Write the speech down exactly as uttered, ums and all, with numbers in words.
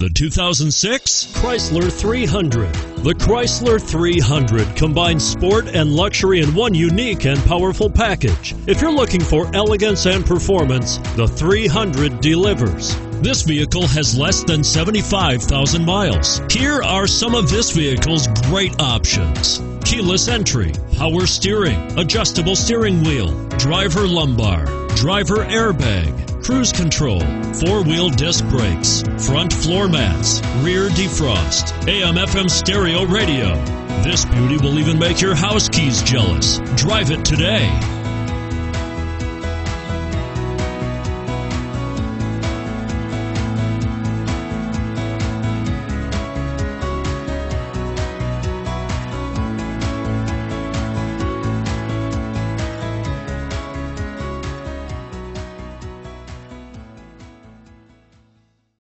The two thousand six Chrysler three hundred. The Chrysler three hundred combines sport and luxury in one unique and powerful package. If you're looking for elegance and performance, the three hundred delivers. This vehicle has less than seventy-five thousand miles. Here are some of this vehicle's great options: keyless entry, power steering, adjustable steering wheel, driver lumbar, driver airbag, cruise control, four-wheel disc brakes, front floor mats, rear defrost, A M F M stereo radio. This beauty will even make your house keys jealous. Drive it today.